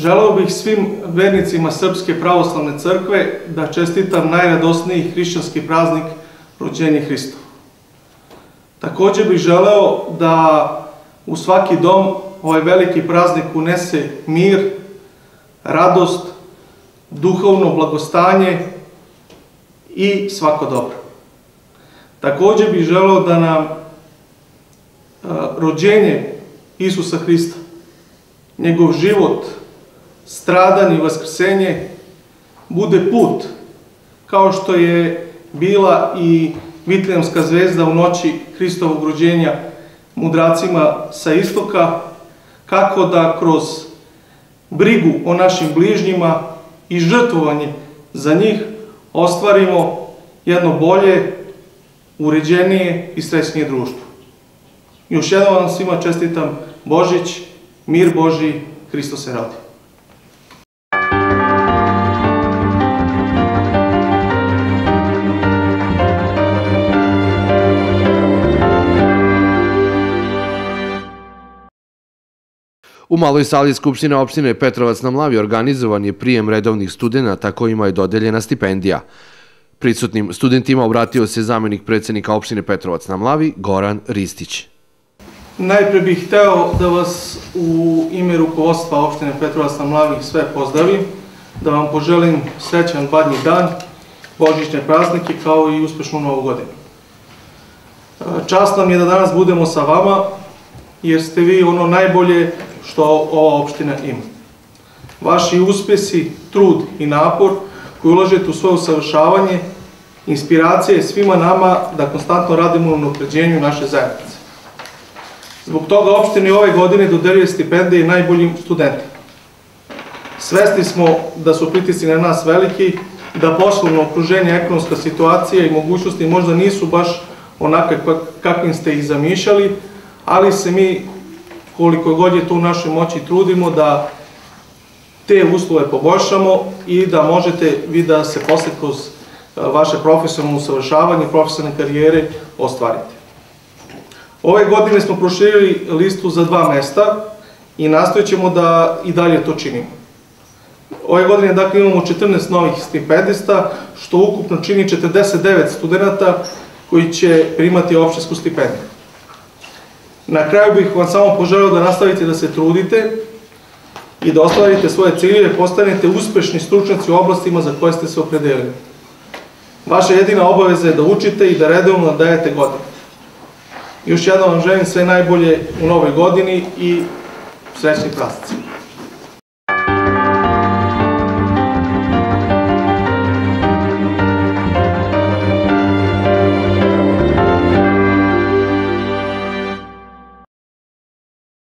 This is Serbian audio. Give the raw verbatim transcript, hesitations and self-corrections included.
Želeo bih svim vernicima Srpske pravoslavne crkve da čestitam najradosniji hrišćanski praznik rođenje Hristovo. Također bih želeo da u svaki dom ovaj veliki praznik unese mir, radost, duhovno blagostanje i svako dobro. Također bih želeo da nam rođenje Isusa Hrista, njegov život, stradanje i vaskrsenje bude put, kao što je bila i Vitlejemska zvezda u noći Hristovog rođenja mudracima sa istoka, kako da kroz brigu o našim bližnjima i žrtvovanje za njih ostvarimo jedno bolje, uređenije i srećnije društvo. Još jednom vam svima čestitam Božić, mir Božji, Hristos se rodi. U maloj sali Skupštine opštine Petrovac na Mlavi organizovan je prijem redovnih studenata kojima je dodeljena stipendija. Prisutnim studentima obratio se zamenik predsjednika opštine Petrovac na Mlavi, Goran Ristić. Najpre bih hteo da vas u ime rukovodstva opštine Petrovac na Mlavi sve pozdravim, da vam poželim srećan badnji dan, božićne praznike kao i uspešnu novu godinu. Čast nam je da danas budemo sa vama, jer ste vi ono najbolje što ova opština ima. Vaši uspjesi, trud i napor koji ulažete u svoje usavršavanje, inspiracija je svima nama da konstantno radimo na unapređenju naše zajednice. Zbog toga opština ove godine dodeljuje stipendije najboljim studentima. Svesni smo da su pritisci na nas veliki, da poslovno okruženje, ekonomska situacija i mogućnosti možda nisu baš onakve kakvim ste ih zamišljali, ali se mi, koliko god je to u našoj moći, trudimo da te uslove poboljšamo i da možete vi da se posle kroz vaše profesionalno usavršavanje i profesionalne karijere ostvarite. Ove godine smo proširili listu za dva mesta i nastojat ćemo da i dalje to činimo. Ove godine dakle imamo četrnaest novih stipendista, što ukupno čini četrdeset devet studenta koji će primati opštinsku stipendiju. Na kraju bih vam samo poželeo da nastavite da se trudite i da ostvarite svoje ciljeve, postanete uspešni stručnjaci u oblastima za koje ste se opredelili. Vaša jedina obaveza je da učite i da redovno dajete godine. Još jednom vam želim sve najbolje u novoj godini i srećni praznici.